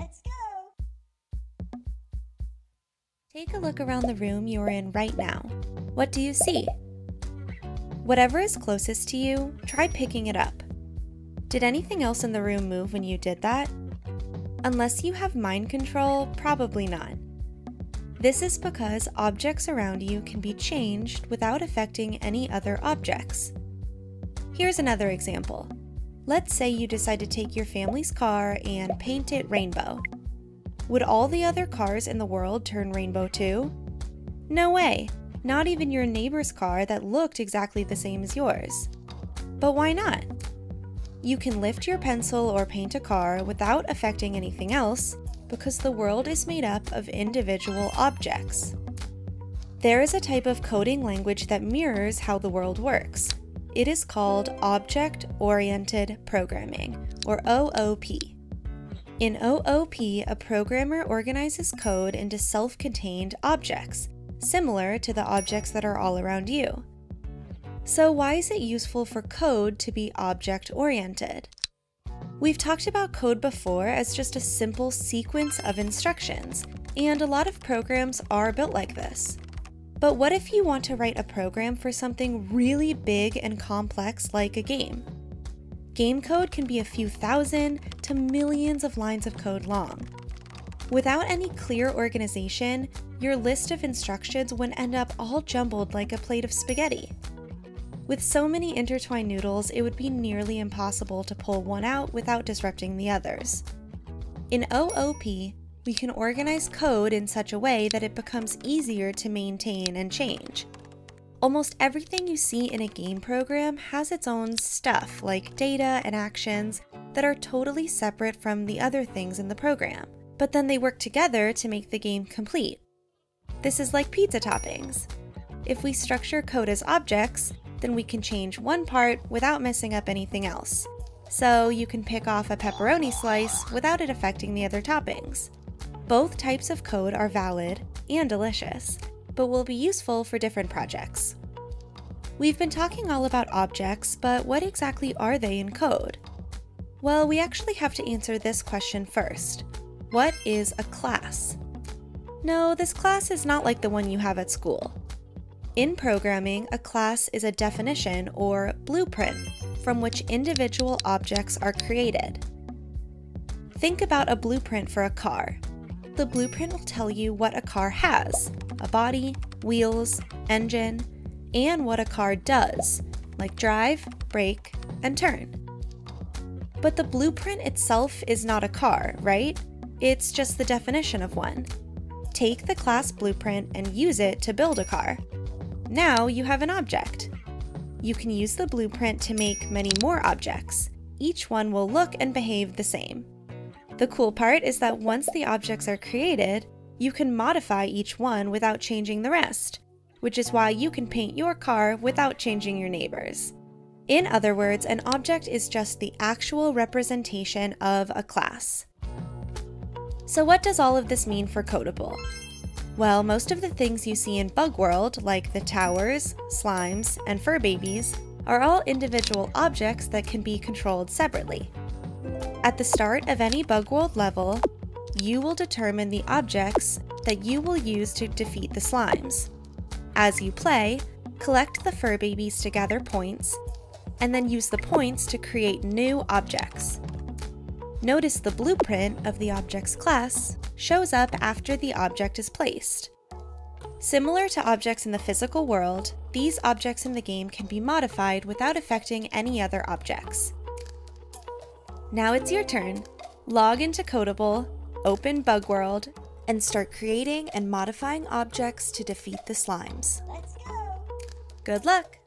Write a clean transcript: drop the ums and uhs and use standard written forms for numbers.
Let's go! Take a look around the room you are in right now. What do you see? Whatever is closest to you, try picking it up. Did anything else in the room move when you did that? Unless you have mind control, probably not. This is because objects around you can be changed without affecting any other objects. Here's another example. Let's say you decide to take your family's car and paint it rainbow. Would all the other cars in the world turn rainbow too? No way! Not even your neighbor's car that looked exactly the same as yours. But why not? You can lift your pencil or paint a car without affecting anything else because the world is made up of individual objects. There is a type of coding language that mirrors how the world works. It is called Object-Oriented Programming, or OOP. In OOP, a programmer organizes code into self-contained objects, similar to the objects that are all around you. So why is it useful for code to be object-oriented? We've talked about code before as just a simple sequence of instructions, and a lot of programs are built like this. But what if you want to write a program for something really big and complex like a game? Game code can be a few thousand to millions of lines of code long. Without any clear organization, your list of instructions would end up all jumbled like a plate of spaghetti. With so many intertwined noodles, it would be nearly impossible to pull one out without disrupting the others. In OOP, we can organize code in such a way that it becomes easier to maintain and change. Almost everything you see in a game program has its own stuff, like data and actions, that are totally separate from the other things in the program, but then they work together to make the game complete. This is like pizza toppings. If we structure code as objects, then we can change one part without messing up anything else. So you can pick off a pepperoni slice without it affecting the other toppings. Both types of code are valid and delicious, but will be useful for different projects. We've been talking all about objects, but what exactly are they in code? Well, we actually have to answer this question first. What is a class? No, this class is not like the one you have at school. In programming, a class is a definition or blueprint from which individual objects are created. Think about a blueprint for a car. The blueprint will tell you what a car has, a body, wheels, engine, and what a car does, like drive, brake, and turn. But the blueprint itself is not a car, right? It's just the definition of one. Take the class blueprint and use it to build a car. Now you have an object. You can use the blueprint to make many more objects. Each one will look and behave the same. The cool part is that once the objects are created, you can modify each one without changing the rest, which is why you can paint your car without changing your neighbor's. In other words, an object is just the actual representation of a class. So what does all of this mean for Codable? Well, most of the things you see in Bug World, like the towers, slimes, and fur babies, are all individual objects that can be controlled separately. At the start of any Bug World level, you will determine the objects that you will use to defeat the slimes. As you play, collect the fur babies to gather points, and then use the points to create new objects. Notice the blueprint of the object's class shows up after the object is placed. Similar to objects in the physical world, these objects in the game can be modified without affecting any other objects. Now it's your turn. Log into Codable, open Bug World, and start creating and modifying objects to defeat the slimes. Let's go! Good luck!